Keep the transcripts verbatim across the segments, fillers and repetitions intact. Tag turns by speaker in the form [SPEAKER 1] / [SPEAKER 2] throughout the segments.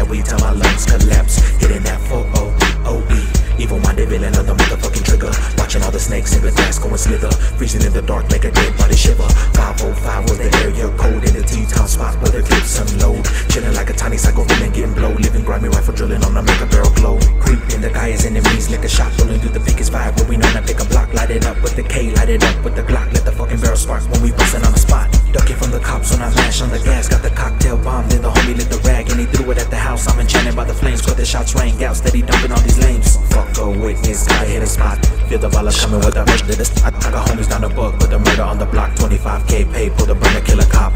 [SPEAKER 1] every time my lungs collapse. Hitting that four oh O E. Evil-minded villain of the motherfucking trigger. Watching all the snakes in the grass going slither. Freezing in the dark, make a dead body shiver. five oh five was the area code in the T-town spot where the clips unload. Chilling like a tiny psycho villain getting blow. Living grimy rifle drilling on a make a barrel glow. Creep in the guy's enemies, lick a shot. Rolling through the biggest vibe where we know not pick a block. Light it up with the K, light it up with the Glock. Let the fucking barrel spark when we bustin' on the spot. Ducking from the cops when I mash on the gas. Got the cocktail bomb, then the homie lit the rag and he threw it at the house. I'm enchanted by the flames, cause the shots rang out. Steady dumping all these lames. Fuck a witness, guy hit a spot. Feel the ball coming with a murder. I got homies down the book, put the murder on the block. twenty-five K pay, pull the burner, kill a cop.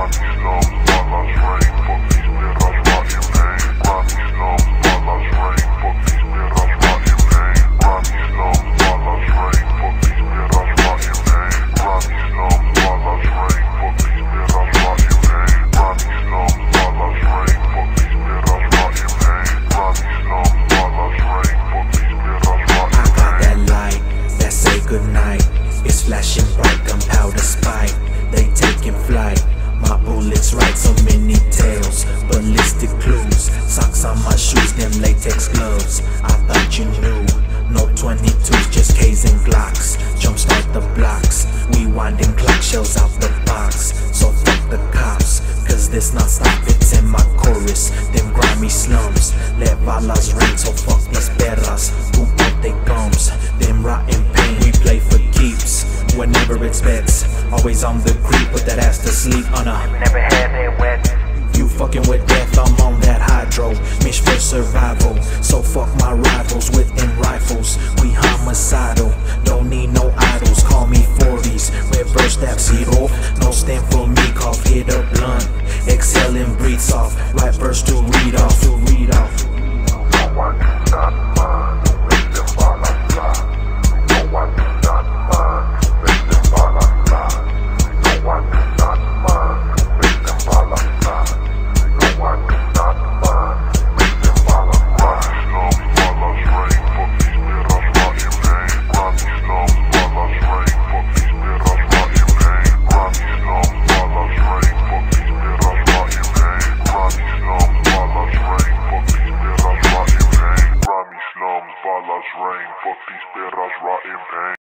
[SPEAKER 1] It's flashing bright, gunpowder spike. They taking flight. My bullets write so many tales, ballistic clues. Socks on my shoes, them latex gloves. I thought you knew. No twenty-twos, just K's and Glocks. Jumpstart the blocks. We winding clock shells out the box. So fuck the cops, cause this non-stop, it's in my chorus. Them grimy slums. Let balas ring, so fuck these perras. Who out they gums? Them rotten pain, we play for keeps. Whenever it's bets, always on the creep, put that ass to sleep on a never had it wet. You fucking with death, I'm on that hydro. Mish for survival, so fuck my rivals with them rifles. We homicidal, don't need no